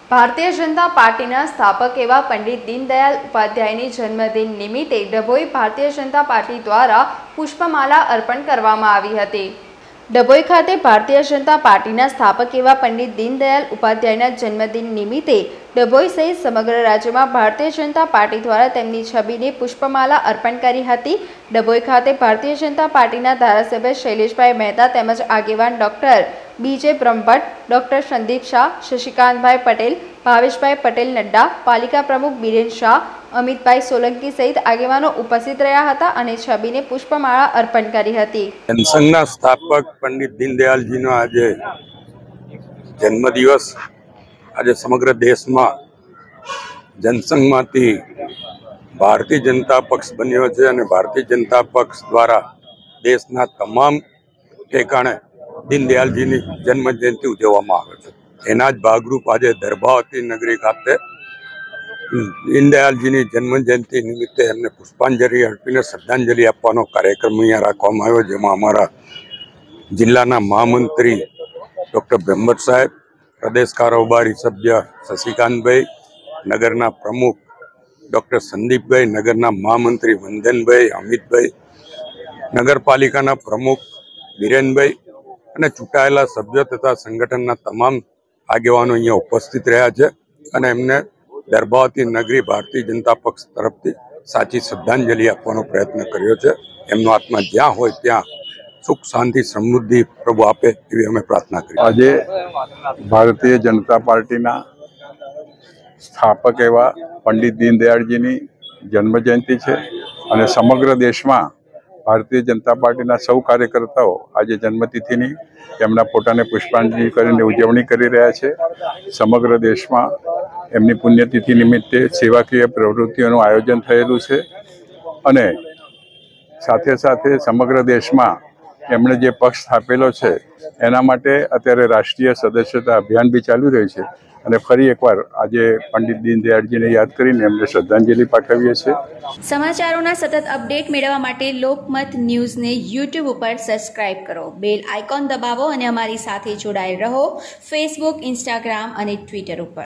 ભારતીય જનતા પાર્ટીના સ્થાપક એવા પંડિત દીનદયાળ ઉપાધ્યાયની જન્મદિન નિમિત્તે ડભોઈ ભારતીય જનતા પાર્ટી દ્વારા પુષ્પમાલા અર્પણ કરવામાં આવી હતી। ડભોઈ ખાતે ભારતીય જનતા પાર્ટીના સ્થાપક એવા પંડિત દીનદયાળ ઉપાધ્યાયના જન્મદિન નિમિત્તે ડભોઈ સહિત સમગ્ર રાજ્યમાં ભારતીય જનતા પાર્ટી દ્વારા તેમની છબીને પુષ્પમાલા અર્પણ કરી હતી। ડભોઈ ખાતે ભારતીય જનતા પાર્ટીના ધારાસભ્ય શૈલેષભાઈ મહેતા તેમજ આગેવાન doctor B J Brahmbhatt, doctor Sandeep Shah, Shashikantbhai Patel, Bhaveshbhai Patel Nadda, પાલિકા પ્રમુખ બીરેન શાહ, અમિતભાઈ સોલંકી સહિત આગેવાનો ઉપસ્થિત રહ્યા હતા અને છબીને પુષ્પમાળા અર્પણ કરી હતી। જનસંઘના સ્થાપક પંડિત દીનદયાળજીનો આજે જન્મદિવસ આજે સમગ્ર દેશમાં જનસંઘમાંથી ભારતીય જનતા પક્ષ બન્યો છે અને ભારતીય જનતા પક્ષ દ્વારા દેશના તમામ ઠેકાણે દીનદયાળજીની જન્મ જયંતિ ઉજવવામાં આવે છે। એના જ ભાગરૂપ આજે દર્ભાવતી નગરી ખાતે દીનદયાળજીની જન્મ જયંતિ નિમિત્તે એમને પુષ્પાંજલિ અર્પીને શ્રદ્ધાંજલિ આપવાનો કાર્યક્રમ અહીંયા રાખવામાં આવ્યો, જેમાં અમારા જિલ્લાના મહામંત્રી ડૉક્ટર બ્રહ્મભટ્ટ સાહેબ, પ્રદેશ કારોબારી સભ્ય શશિકાંતભાઈ, નગરના પ્રમુખ ડૉક્ટર સંદીપભાઈ, નગરના મહામંત્રી વંદનભાઈ, અમિતભાઈ, નગરપાલિકાના પ્રમુખ બીરેનભાઈ અને ચૂંટાયેલા સભ્યો તથા સંગઠનના તમામ આગેવાનો અહીંયા ઉપસ્થિત રહ્યા છે અને એમને દર્ભાવતી નગરી ભારતીય જનતા પક્ષ તરફથી સાચી શ્રદ્ધાંજલિ આપવાનો પ્રયત્ન કર્યો છે। એમનો આત્મા જ્યાં હોય ત્યાં સુખ શાંતિ સમૃદ્ધિ પ્રભુ આપે એવી અમે પ્રાર્થના કરી। આજે ભારતીય જનતા પાર્ટીના સ્થાપક એવા પંડિત દીનદયાળજીની જન્મજયંતિ છે અને સમગ્ર દેશમાં ભારતીય જનતા પાર્ટીના સૌ કાર્યકર્તાઓ આજે જન્મતિથિની તેમના પોતાને પુષ્પાંજલિ કરીને ઉજવણી કરી રહ્યા છે। સમગ્ર દેશમાં એમની પુણ્યતિથિ નિમિત્તે સેવાકીય પ્રવૃત્તિઓનું આયોજન થયેલું છે અને સાથે સાથે સમગ્ર દેશમાં એમણે જે પક્ષ સ્થાપેલો છે એના માટે અત્યારે રાષ્ટ્રીય સદસ્યતા અભિયાન બી ચાલી રહ્યું છે અને ફરી એકવાર આજે પંડિત દીનદયાળજીને યાદ કરીને એમને શ્રદ્ધાંજલિ પાઠવીએ છીએ। સમાચારોના સતત અપડેટ મેળવવા માટે લોકમત ન્યૂઝને યુટ્યુબ ઉપર સબસ્ક્રાઇબ કરો, બેલ આઇકોન દબાવો અને અમારી સાથે જોડાયેલ રહો ફેસબુક, ઇન્સ્ટાગ્રામ અને ટ્વિટર ઉપર।